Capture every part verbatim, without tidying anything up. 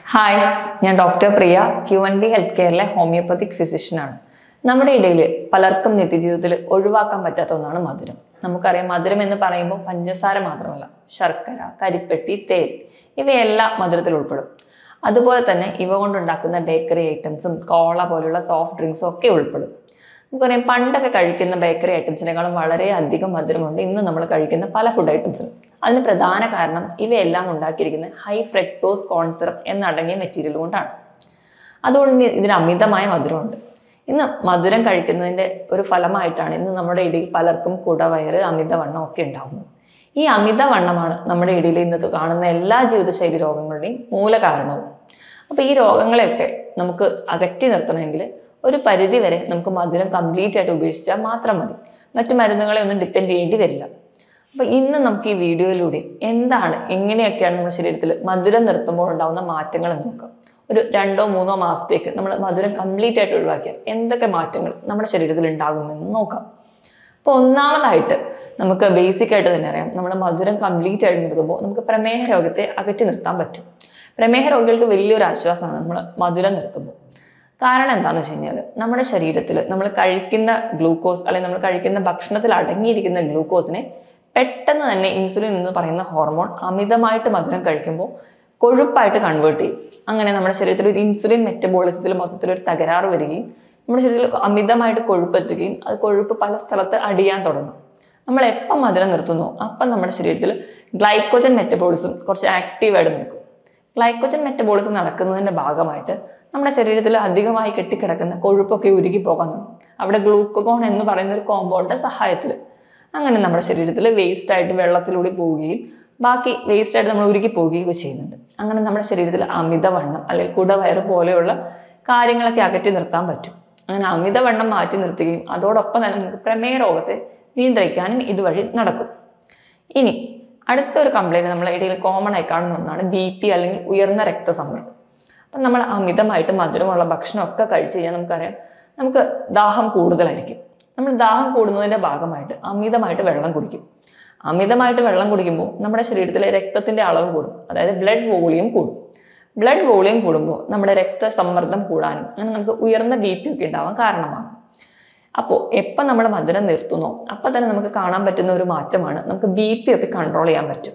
Hi, ഞാൻ doctor Priya, Q N B health കെയറിലെ homoeopathic ഫിസിഷ്യനാണ്. നമ്മുടെ ഇടയിൽ പലർക്കും നിത്യജീവിതത്തിൽ ഒഴിവാക്കാൻ പറ്റാത്ത ഒന്നാണ് മധുരം. നമുക്കറിയാം, മധുരം എന്ന് പറയുമ്പോൾ പഞ്ചസാര മാത്രമല്ല, ശർക്കര, കരിപ്പെട്ടി, തേൻ ഇവയെല്ലാം മധുരത്തിൽ ഉൾപ്പെടും. അതുപോലെ തന്നെ ഇവ കൊണ്ടുണ്ടാക്കുന്ന ബേക്കറി ഐറ്റംസും കോള പോലുള്ള സോഫ്റ്റ് ഡ്രിങ്ക്സും ഒക്കെ ഉൾപ്പെടും. നമുക്കറിയാം, പണ്ടൊക്കെ കഴിക്കുന്ന ബേക്കറി ഐറ്റംസിനേക്കാളും വളരെ അധികം മധുരമുണ്ട് ഇന്ന് നമ്മൾ കഴിക്കുന്ന പല ഫുഡ് ഐറ്റംസിനും. അതിന് പ്രധാന കാരണം ഇവയെല്ലാം ഉണ്ടാക്കിയിരിക്കുന്നത് ഹൈ ഫ്രക്ടോസ് കോൺ സിറപ്പ് എന്നടങ്ങിയ മെറ്റീരിയൽ കൊണ്ടാണ്. അതുകൊണ്ട് ഇതിന് അമിതമായ മധുരമുണ്ട്. ഇന്ന് മധുരം കഴിക്കുന്നതിൻ്റെ ഒരു ഫലമായിട്ടാണ് ഇന്ന് നമ്മുടെ ഇടയിൽ പലർക്കും കുടവയറ്, അമിതവണ്ണം ഒക്കെ ഉണ്ടാകുന്നത്. ഈ അമിതവണ്ണമാണ് നമ്മുടെ ഇടയിൽ ഇന്നത്തെ കാണുന്ന എല്ലാ ജീവിതശൈലി രോഗങ്ങളുടെയും മൂല കാരണവും. അപ്പോൾ ഈ രോഗങ്ങളെയൊക്കെ നമുക്ക് അകറ്റി നിർത്തണമെങ്കിൽ ഒരു പരിധി വരെ നമുക്ക് മധുരം കംപ്ലീറ്റ് ആയിട്ട് ഉപേക്ഷിച്ചാൽ മാത്രം മതി. മറ്റു മരുന്നുകളെ ഒന്നും ഡിപ്പെൻഡ് ചെയ്യേണ്ടി വരില്ല. അപ്പോൾ ഇന്ന് നമുക്ക് ഈ വീഡിയോയിലൂടെ എന്താണ്, എങ്ങനെയൊക്കെയാണ് നമ്മുടെ ശരീരത്തിൽ മധുരം നിർത്തുമ്പോൾ ഉണ്ടാകുന്ന മാറ്റങ്ങൾ എന്ന് നോക്കാം. ഒരു രണ്ടോ മൂന്നോ മാസത്തേക്ക് നമ്മൾ മധുരം കംപ്ലീറ്റ് ആയിട്ട് ഒഴിവാക്കിയാൽ എന്തൊക്കെ മാറ്റങ്ങൾ നമ്മുടെ ശരീരത്തിൽ ഉണ്ടാകുമെന്ന് നോക്കാം. അപ്പോൾ ഒന്നാമതായിട്ട് നമുക്ക് ബേസിക് ആയിട്ട് തന്നെ അറിയാം, നമ്മൾ മധുരം കംപ്ലീറ്റ് ആയിട്ട് നിർത്തുമ്പോൾ നമുക്ക് പ്രമേഹ രോഗത്തെ അകറ്റി നിർത്താൻ പറ്റും. പ്രമേഹ രോഗികൾക്ക് വലിയൊരു ആശ്വാസമാണ് നമ്മൾ മധുരം നിർത്തുമ്പോൾ. കാരണം എന്താണെന്ന് വെച്ച് കഴിഞ്ഞാൽ, നമ്മുടെ ശരീരത്തിൽ നമ്മൾ കഴിക്കുന്ന ഗ്ലൂക്കോസ് അല്ലെങ്കിൽ നമ്മൾ കഴിക്കുന്ന ഭക്ഷണത്തിൽ അടങ്ങിയിരിക്കുന്ന ഗ്ലൂക്കോസിനെ പെട്ടെന്ന് തന്നെ ഇൻസുലിൻ എന്ന് പറയുന്ന ഹോർമോൺ അമിതമായിട്ട് മധുരം കഴിക്കുമ്പോൾ കൊഴുപ്പായിട്ട് കൺവേർട്ട് ചെയ്യും. അങ്ങനെ നമ്മുടെ ശരീരത്തിൽ ഒരു ഇൻസുലിൻ മെറ്റബോളിസത്തിൽ മൊത്തത്തിലൊരു തകരാറ് വരികയും നമ്മുടെ ശരീരത്തിൽ അമിതമായിട്ട് കൊഴുപ്പെത്തുകയും അത് കൊഴുപ്പ് പല സ്ഥലത്ത് അടിയാൻ തുടങ്ങും. നമ്മൾ എപ്പം മധുരം നിർത്തുന്നോ അപ്പം നമ്മുടെ ശരീരത്തിൽ ഗ്ലൈക്കോജൻ മെറ്റബോളിസം കുറച്ച് ആക്റ്റീവായിട്ട് നിൽക്കും. ഗ്ലൈക്കോജൻ മെറ്റബോളിസം നടക്കുന്നതിൻ്റെ ഭാഗമായിട്ട് നമ്മുടെ ശരീരത്തിൽ അധികമായി കെട്ടിക്കിടക്കുന്ന കൊഴുപ്പൊക്കെ ഉരുകി പോകാൻ തുടങ്ങും. അവിടെ ഗ്ലൂക്കോൺ എന്ന് പറയുന്ന ഒരു കോമ്പൗണ്ടിൻ്റെ സഹായത്തിൽ അങ്ങനെ നമ്മുടെ ശരീരത്തിൽ വേസ്റ്റ് ആയിട്ട് വെള്ളത്തിലൂടെ പോവുകയും ബാക്കി വേസ്റ്റ് ആയിട്ട് നമ്മൾ ഉരുകി പോവുകയൊക്കെ ചെയ്യുന്നുണ്ട്. അങ്ങനെ നമ്മുടെ ശരീരത്തിൽ അമിതവണ്ണം അല്ലെങ്കിൽ കുടവയറ് പോലെയുള്ള കാര്യങ്ങളൊക്കെ അകറ്റി നിർത്താൻ പറ്റും. അങ്ങനെ അമിതവണ്ണം മാറ്റി നിർത്തുകയും അതോടൊപ്പം തന്നെ നമുക്ക് പ്രമേഹ രോഗത്തെ നിയന്ത്രിക്കാനും ഇതുവഴി നടക്കും. ഇനി അടുത്തൊരു കംപ്ലൈൻറ്റ് നമ്മളെ ഇടയിൽ കോമൺ ആയി കാണുന്ന ഒന്നാണ് ബി പി അല്ലെങ്കിൽ ഉയർന്ന രക്തസമ്മർദ്ദം. അപ്പം നമ്മൾ അമിതമായിട്ട് മധുരമുള്ള ഭക്ഷണമൊക്കെ കഴിച്ചു കഴിഞ്ഞാൽ നമുക്കറിയാം, നമുക്ക് ദാഹം കൂടുതലായിരിക്കും. നമ്മൾ ദാഹം കൂടുന്നതിൻ്റെ ഭാഗമായിട്ട് അമിതമായിട്ട് വെള്ളം കുടിക്കും. അമിതമായിട്ട് വെള്ളം കുടിക്കുമ്പോൾ നമ്മുടെ ശരീരത്തിലെ രക്തത്തിൻ്റെ അളവ് കൂടും, അതായത് ബ്ലഡ് വോളിയം കൂടും. ബ്ലഡ് വോളിയം കൂടുമ്പോൾ നമ്മുടെ രക്തസമ്മർദ്ദം കൂടാനും അങ്ങനെ നമുക്ക് ഉയർന്ന ബി പി ഒക്കെ ഉണ്ടാവാൻ കാരണമാകും. അപ്പോൾ എപ്പം നമ്മൾ മധുരം നിർത്തുന്നോ അപ്പം തന്നെ നമുക്ക് കാണാൻ പറ്റുന്ന ഒരു മാറ്റമാണ്, നമുക്ക് ബി പി ഒക്കെ കൺട്രോൾ ചെയ്യാൻ പറ്റും.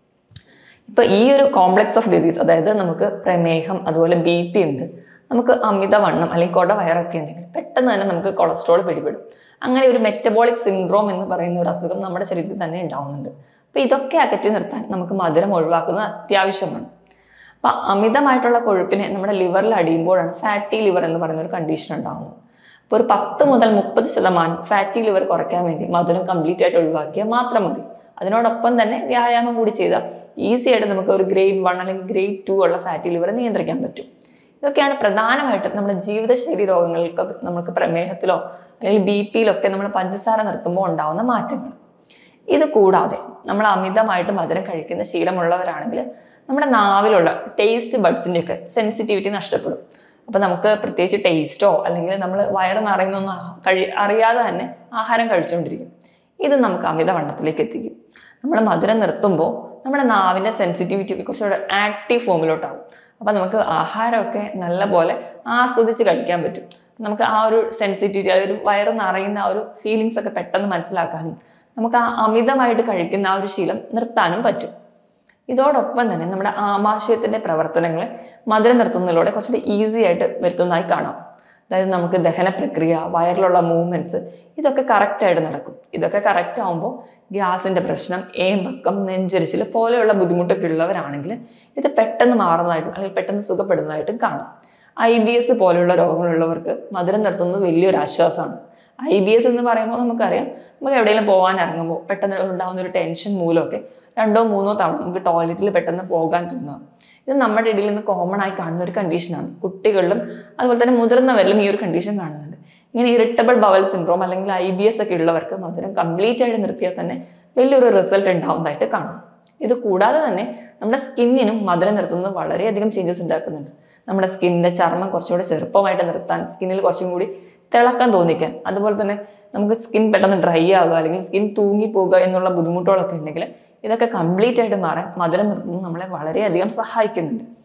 ഇപ്പം ഈ ഒരു കോംപ്ലക്സ് ഓഫ് ഡിസീസ്, അതായത് നമുക്ക് പ്രമേഹം അതുപോലെ ബി പി ഉണ്ട്, നമുക്ക് അമിതവണ്ണം അല്ലെങ്കിൽ കുടവയറൊക്കെ ഉണ്ടെങ്കിൽ പെട്ടെന്ന് തന്നെ നമുക്ക് കൊളസ്ട്രോൾ പിടിപെടും. അങ്ങനെ ഒരു മെറ്റബോളിക് സിൻഡ്രോം എന്ന് പറയുന്ന ഒരു അസുഖം നമ്മുടെ ശരീരത്തിൽ തന്നെ ഉണ്ടാവുന്നുണ്ട്. അപ്പോൾ ഇതൊക്കെ അകറ്റി നിർത്താൻ നമുക്ക് മധുരം ഒഴിവാക്കുന്നത് അത്യാവശ്യമാണ്. അപ്പം അമിതമായിട്ടുള്ള കൊഴുപ്പിനെ നമ്മുടെ ലിവറിൽ അടിയുമ്പോഴാണ് ഫാറ്റി ലിവർ എന്ന് പറയുന്ന ഒരു കണ്ടീഷൻ ഉണ്ടാകുന്നത്. അപ്പോൾ ഒരു പത്ത് മുതൽ മുപ്പത് ശതമാനം ഫാറ്റി ലിവർ കുറയ്ക്കാൻ വേണ്ടി മധുരം കംപ്ലീറ്റ് ആയിട്ട് ഒഴിവാക്കിയാൽ മാത്രം മതി. അതിനോടൊപ്പം തന്നെ വ്യായാമം കൂടി ചെയ്താൽ ഈസി ആയിട്ട് നമുക്ക് ഒരു ഗ്രേഡ് വൺ അല്ലെങ്കിൽ ഗ്രേഡ് ടു ഉള്ള ഫാറ്റി ലിവർ നിയന്ത്രിക്കാൻ പറ്റും. ഇതൊക്കെയാണ് പ്രധാനമായിട്ടും നമ്മുടെ ജീവിതശൈലി രോഗങ്ങൾക്ക്, നമുക്ക് പ്രമേഹത്തിലോ അല്ലെങ്കിൽ ബി പിയിലൊക്കെ നമ്മൾ പഞ്ചസാര നിർത്തുമ്പോൾ ഉണ്ടാകുന്ന മാറ്റങ്ങൾ. ഇത് കൂടാതെ നമ്മൾ അമിതമായിട്ട് മധുരം കഴിക്കുന്ന ശീലമുള്ളവരാണെങ്കിൽ നമ്മുടെ നാവിലുള്ള ടേസ്റ്റ് ബഡ്സിൻ്റെ ഒക്കെ സെൻസിറ്റിവിറ്റി നഷ്ടപ്പെടും. അപ്പം നമുക്ക് പ്രത്യേകിച്ച് ടേസ്റ്റോ അല്ലെങ്കിൽ നമ്മൾ വയറ് നിറയുന്നൊന്നും കഴി അറിയാതെ തന്നെ ആഹാരം കഴിച്ചുകൊണ്ടിരിക്കും. ഇത് നമുക്ക് അമിതവണ്ണത്തിലേക്ക് എത്തിക്കും. നമ്മൾ മധുരം നിർത്തുമ്പോൾ നമ്മുടെ നാവിൻ്റെ സെൻസിറ്റിവിറ്റി ഒക്കെ കുറച്ചുകൂടെ ആക്റ്റീവ് ഫോമിലോട്ടാകും. അപ്പം നമുക്ക് ആഹാരമൊക്കെ നല്ലപോലെ ആസ്വദിച്ച് കഴിക്കാൻ പറ്റും. നമുക്ക് ആ ഒരു സെൻസിറ്റിവിറ്റി, അതൊരു വയറ് നിറയുന്ന ആ ഒരു ഫീലിങ്സ് ഒക്കെ പെട്ടെന്ന് മനസ്സിലാക്കാനും നമുക്ക് ആ അമിതമായിട്ട് കഴിക്കുന്ന ആ ഒരു ശീലം നിർത്താനും പറ്റും. ഇതോടൊപ്പം തന്നെ നമ്മുടെ ആമാശയത്തിൻ്റെ പ്രവർത്തനങ്ങളെ മധുരം നിർത്തുന്നതിലൂടെ കുറച്ചുകൂടി ഈസി ആയിട്ട് വരുത്തുന്നതായി കാണാം. അതായത് നമുക്ക് ദഹന പ്രക്രിയ, വയറിലുള്ള മൂവ്മെൻറ്റ്സ് ഇതൊക്കെ കറക്റ്റായിട്ട് നടക്കും. ഇതൊക്കെ കറക്റ്റ് ആകുമ്പോൾ ഗ്യാസിൻ്റെ പ്രശ്നം, ഏമ്പക്കം, നെഞ്ചരിച്ചിൽ പോലെയുള്ള ബുദ്ധിമുട്ടൊക്കെ ഉള്ളവരാണെങ്കിൽ ഇത് പെട്ടെന്ന് മാറുന്നതായിട്ടും അല്ലെങ്കിൽ പെട്ടെന്ന് സുഖപ്പെടുന്നതായിട്ടും കാണാം. ഐ ബി എസ് പോലെയുള്ള രോഗങ്ങളുള്ളവർക്ക് മധുരം നിർത്തുന്നത് വലിയൊരു ആശ്വാസമാണ്. ഐ ബി എസ് എന്ന് പറയുമ്പോൾ നമുക്കറിയാം, നമുക്ക് എവിടെയെങ്കിലും പോകാൻ ഇറങ്ങുമ്പോൾ പെട്ടെന്ന് ഉണ്ടാകുന്ന ഒരു ടെൻഷൻ മൂലമൊക്കെ രണ്ടോ മൂന്നോ തവണ നമുക്ക് ടോയ്ലറ്റിൽ പെട്ടെന്ന് പോകാൻ തോന്നുക. ഇത് നമ്മുടെ ഇടയിൽ നിന്ന് കോമൺ ആയി കാണുന്ന ഒരു കണ്ടീഷനാണ്. കുട്ടികളിലും അതുപോലെ തന്നെ മുതിർന്നവരിലും ഈ ഒരു കണ്ടീഷൻ കാണുന്നുണ്ട്. ഇങ്ങനെ ഇറിറ്റബിൾ ബവൽ സിൻഡ്രോം അല്ലെങ്കിൽ ഐ ബി എസ് ഒക്കെ ഉള്ളവർക്ക് മധുരം കംപ്ലീറ്റ് ആയിട്ട് നിർത്തിയാൽ തന്നെ വലിയൊരു റിസൾട്ട് ഉണ്ടാവുന്നതായിട്ട് കാണും. ഇത് കൂടാതെ തന്നെ നമ്മുടെ സ്കിന്നിനും മധുരം നിർത്തുന്നത് വളരെയധികം ചേഞ്ചസ് ഉണ്ടാക്കുന്നുണ്ട്. നമ്മുടെ സ്കിന്നിൻ്റെ ചർമ്മം കുറച്ചുകൂടി ചെറുപ്പമായിട്ട് നിർത്താൻ, സ്കിന്നിൽ കുറച്ചും കൂടി തിളക്കം തോന്നിക്കാൻ, അതുപോലെ തന്നെ നമുക്ക് സ്കിൻ പെട്ടെന്ന് ഡ്രൈ ആവുക അല്ലെങ്കിൽ സ്കിൻ തൂങ്ങിപ്പോവുക എന്നുള്ള ബുദ്ധിമുട്ടുകളൊക്കെ ഉണ്ടെങ്കിൽ ഇതൊക്കെ കംപ്ലീറ്റ് ആയിട്ട് മാറാൻ മധുരം നിർത്തുന്നത് നമ്മളെ വളരെയധികം സഹായിക്കുന്നുണ്ട്.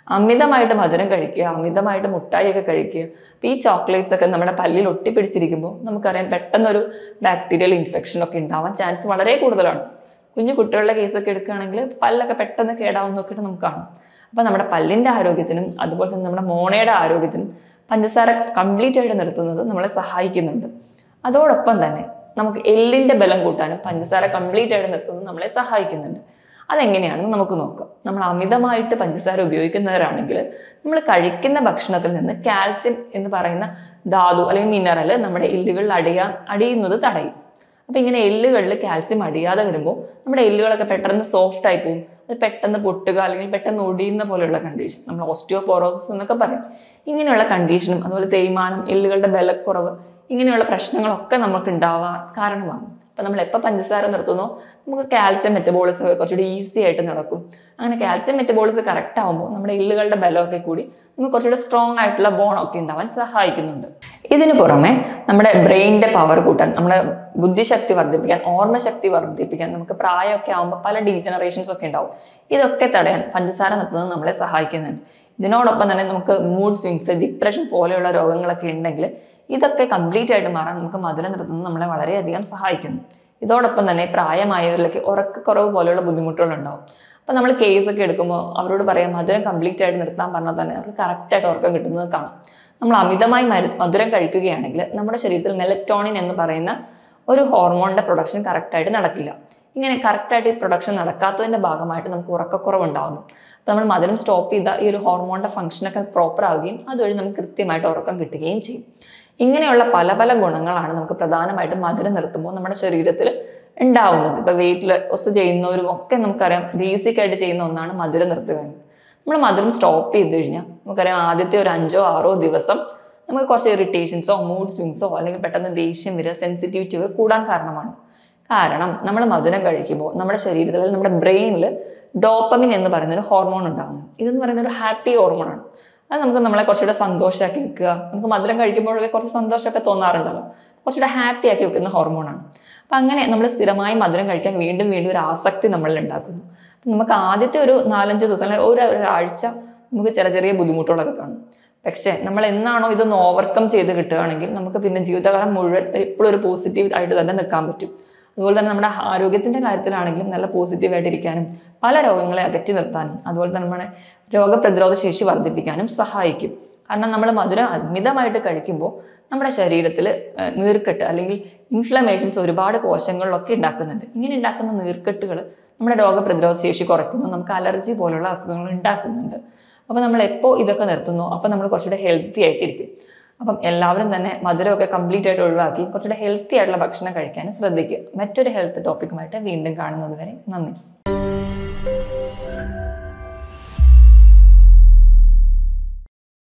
അമിതമായിട്ട് മധുരം കഴിക്കുക, അമിതമായിട്ട് മുട്ടായിയൊക്കെ കഴിക്കുക, അപ്പോൾ ഈ ചോക്ലേറ്റ്സ് ഒക്കെ നമ്മുടെ പല്ലിൽ ഒട്ടിപ്പിടിച്ചിരിക്കുമ്പോൾ നമുക്കറിയാം പെട്ടെന്നൊരു ബാക്ടീരിയൽ ഇൻഫെക്ഷൻ ഒക്കെ ഉണ്ടാവാൻ ചാൻസ് വളരെ കൂടുതലാണ്. കുഞ്ഞു കുട്ടികളുടെ കേസൊക്കെ എടുക്കുകയാണെങ്കിൽ പല്ലൊക്കെ പെട്ടെന്ന് കേടാവുന്നൊക്കെ നമുക്ക് കാണാം. അപ്പോൾ നമ്മുടെ പല്ലിൻ്റെ ആരോഗ്യത്തിനും അതുപോലെ തന്നെ നമ്മുടെ മോണയുടെ ആരോഗ്യത്തിനും പഞ്ചസാര കംപ്ലീറ്റ് ആയിട്ട് നിർത്തുന്നത് നമ്മളെ സഹായിക്കുന്നുണ്ട്. അതോടൊപ്പം തന്നെ നമുക്ക് എല്ലിൻ്റെ ബലം കൂട്ടാനും പഞ്ചസാര കംപ്ലീറ്റ് ആയിട്ട് നിർത്തുന്നത് നമ്മളെ സഹായിക്കുന്നുണ്ട്. അതെങ്ങനെയാണെന്ന് നമുക്ക് നോക്കാം. നമ്മൾ അമിതമായിട്ട് പഞ്ചസാര ഉപയോഗിക്കുന്നവരാണെങ്കിൽ നമ്മൾ കഴിക്കുന്ന ഭക്ഷണത്തിൽ നിന്ന് കാൽസ്യം എന്ന് പറയുന്ന ധാതു അല്ലെങ്കിൽ മിനറൽ നമ്മുടെ എല്ലുകളിൽ അടിയാൻ അടിയുന്നത് തടയും. അപ്പം ഇങ്ങനെ എല്ലുകളിൽ കാൽസ്യം അടിയാതെ വരുമ്പോൾ നമ്മുടെ എല്ലുകളൊക്കെ പെട്ടെന്ന് സോഫ്റ്റ് ആയി പോകും. അത് പെട്ടെന്ന് പൊട്ടുക അല്ലെങ്കിൽ പെട്ടെന്ന് ഒടിയുന്ന പോലെയുള്ള കണ്ടീഷൻ നമ്മൾ ഓസ്റ്റിയോപോറോസിസ് എന്നൊക്കെ പറയും. ഇങ്ങനെയുള്ള കണ്ടീഷനും അതുപോലെ തേയ്മാനം, എല്ലുകളുടെ ബലക്കുറവ്, ഇങ്ങനെയുള്ള പ്രശ്നങ്ങളൊക്കെ നമുക്ക് ഉണ്ടാവാൻ കാരണമാകും. അപ്പം നമ്മൾ എപ്പോൾ പഞ്ചസാര നിർത്തുന്നോ നമുക്ക് കാൽസ്യം മെറ്റബോളിസം കുറച്ചുകൂടി ഈസി ആയിട്ട് നടക്കും. അങ്ങനെ കാൽസ്യം മെറ്റബോളിസം കറക്റ്റ് ആകുമ്പോൾ നമ്മുടെ എല്ലുകളുടെ ബലമൊക്കെ കൂടി നമുക്ക് കുറച്ചുകൂടി സ്ട്രോങ് ആയിട്ടുള്ള ബോണൊക്കെ ഉണ്ടാവാൻ സഹായിക്കുന്നുണ്ട്. ഇതിനു പുറമെ നമ്മുടെ ബ്രെയിനിൻ്റെ പവർ കൂട്ടാൻ, നമ്മുടെ ബുദ്ധിശക്തി വർദ്ധിപ്പിക്കാൻ, ഓർമ്മശക്തി വർദ്ധിപ്പിക്കാൻ നമുക്ക് പ്രായമൊക്കെ ആകുമ്പോൾ പല ഡീജനറേഷൻസ് ഒക്കെ ഉണ്ടാവും. ഇതൊക്കെ തടയാൻ പഞ്ചസാര നിർത്തുന്നത് നമ്മളെ സഹായിക്കുന്നുണ്ട്. ഇതിനോടൊപ്പം തന്നെ നമുക്ക് മൂഡ് സ്വിങ്സ്, ഡിപ്രഷൻ പോലെയുള്ള രോഗങ്ങളൊക്കെ ഉണ്ടെങ്കിൽ ഇതൊക്കെ കംപ്ലീറ്റ് ആയിട്ട് മാറാൻ നമുക്ക് മധുരം നിർത്തുന്നത് നമ്മളെ വളരെയധികം സഹായിക്കുന്നു. ഇതോടൊപ്പം തന്നെ പ്രായമായവരിലേക്ക് ഉറക്കക്കുറവ് പോലെയുള്ള ബുദ്ധിമുട്ടുകളുണ്ടാവും. അപ്പോൾ നമ്മൾ കേസൊക്കെ എടുക്കുമ്പോൾ അവരോട് പറയാം മധുരം കംപ്ലീറ്റ് ആയിട്ട് നിർത്താൻ പറഞ്ഞാൽ തന്നെ അവർക്ക് കറക്റ്റായിട്ട് ഉറക്കം കിട്ടുന്നത് കാണാം. നമ്മൾ അമിതമായി മരു മധുരം കഴിക്കുകയാണെങ്കിൽ നമ്മുടെ ശരീരത്തിൽ മെലറ്റോണിൻ എന്ന് പറയുന്ന ഒരു ഹോർമോണിൻ്റെ പ്രൊഡക്ഷൻ കറക്റ്റായിട്ട് നടക്കില്ല. ഇങ്ങനെ കറക്റ്റായിട്ട് ഈ പ്രൊഡക്ഷൻ നടക്കാത്തതിൻ്റെ ഭാഗമായിട്ട് നമുക്ക് ഉറക്കക്കുറവ് ഉണ്ടാകുന്നു. അപ്പോൾ നമ്മൾ മധുരം സ്റ്റോപ്പ് ചെയ്താൽ ഈ ഒരു ഹോർമോണിൻ്റെ ഫംഗ്ഷനൊക്കെ പ്രോപ്പർ ആവുകയും അതുവഴി നമുക്ക് കൃത്യമായിട്ട് ഉറക്കം കിട്ടുകയും ചെയ്യും. ഇങ്ങനെയുള്ള പല പല ഗുണങ്ങളാണ് നമുക്ക് പ്രധാനമായിട്ടും മധുരം നിർത്തുമ്പോൾ നമ്മുടെ ശരീരത്തിൽ ഉണ്ടാവുന്നത്. ഇപ്പോൾ വെയിറ്റ് ലോസ് ചെയ്യുന്നവരും ഒക്കെ നമുക്കറിയാം ബേസിക് ആയിട്ട് ചെയ്യുന്ന ഒന്നാണ് മധുരം നിർത്തുക. നമ്മൾ മധുരം സ്റ്റോപ്പ് ചെയ്ത് കഴിഞ്ഞാൽ നമുക്കറിയാം ആദ്യത്തെ ഒരു അഞ്ചോ ആറോ ദിവസം നമുക്ക് കുറച്ച് ഇറിറ്റേഷൻസോ മൂഡ് സ്വിങ്സോ അല്ലെങ്കിൽ പെട്ടെന്ന് ദേഷ്യം വരിക, സെൻസിറ്റിവിറ്റി ഒക്കെ കൂടാൻ കാരണമാണ്. കാരണം നമ്മൾ മധുരം കഴിക്കുമ്പോൾ നമ്മുടെ ശരീരത്തിൽ നമ്മുടെ ബ്രെയിനിൽ ഡോപ്പമിൻ എന്ന് പറയുന്നൊരു ഹോർമോൺ ഉണ്ടാകുന്നു. ഇതെന്ന് പറയുന്നൊരു ഹാപ്പി ഹോർമോണാണ്. അത് നമുക്ക് നമ്മളെ കുറച്ചുകൂടെ സന്തോഷമാക്കി വെക്കുക. നമുക്ക് മധുരം കഴിക്കുമ്പോഴൊക്കെ കുറച്ച് സന്തോഷമൊക്കെ തോന്നാറുണ്ടല്ലോ, കുറച്ചുകൂടെ ഹാപ്പി ആക്കി വെക്കുന്ന ഹോർമോണാണ്. അപ്പം അങ്ങനെ നമ്മൾ സ്ഥിരമായി മധുരം കഴിക്കാൻ വീണ്ടും വീണ്ടും ഒരു ആസക്തി നമ്മളിൽ ഉണ്ടാക്കുന്നു. നമുക്ക് ആദ്യത്തെ ഒരു നാലഞ്ച് ദിവസം അല്ലെങ്കിൽ ഒരു ഒരാഴ്ച നമുക്ക് ചെറിയ ചെറിയ ബുദ്ധിമുട്ടുകളൊക്കെ കാണും. പക്ഷേ നമ്മൾ എന്നാണോ ഇതൊന്ന് ഓവർകം ചെയ്ത് കിട്ടുകയാണെങ്കിൽ നമുക്ക് പിന്നെ ജീവിതകാലം മുഴുവൻ എപ്പോഴും ഒരു പോസിറ്റീവ് ആയിട്ട് തന്നെ നിൽക്കാൻ പറ്റും. അതുപോലെ തന്നെ നമ്മുടെ ആരോഗ്യത്തിൻ്റെ കാര്യത്തിലാണെങ്കിലും നല്ല പോസിറ്റീവായിട്ടിരിക്കാനും പല രോഗങ്ങളെ അകറ്റി നിർത്താനും അതുപോലെ തന്നെ നമ്മുടെ രോഗപ്രതിരോധ ശേഷി വർദ്ധിപ്പിക്കാനും സഹായിക്കും. കാരണം നമ്മൾ മധുരം അമിതമായിട്ട് കഴിക്കുമ്പോൾ നമ്മുടെ ശരീരത്തിൽ നീർക്കെട്ട് അല്ലെങ്കിൽ ഇൻഫ്ലമേഷൻസ് ഒരുപാട് കോശങ്ങളിലൊക്കെ ഉണ്ടാക്കുന്നുണ്ട്. ഇങ്ങനെ ഉണ്ടാക്കുന്ന നീർക്കെട്ടുകൾ നമ്മുടെ രോഗപ്രതിരോധ ശേഷി കുറയ്ക്കുന്നു, നമുക്ക് അലർജി പോലുള്ള അസുഖങ്ങൾ ഉണ്ടാക്കുന്നുണ്ട്. അപ്പോൾ നമ്മൾ എപ്പോൾ ഇതൊക്കെ നിർത്തുന്നു അപ്പോൾ നമ്മൾ കുറച്ചുകൂടെ ഹെൽത്തി ആയിട്ടിരിക്കും. അപ്പം എല്ലാവരും തന്നെ മധുരമൊക്കെ കംപ്ലീറ്റ് ആയിട്ട് ഒഴിവാക്കി കുറച്ചുകൂടെ ഹെൽത്തി ആയിട്ടുള്ള ഭക്ഷണം കഴിക്കാൻ ശ്രദ്ധിക്കുക. മറ്റൊരു ഹെൽത്ത് ടോപ്പിക്കുമായിട്ട് വീണ്ടും കാണുന്നത് വരെ നന്ദി.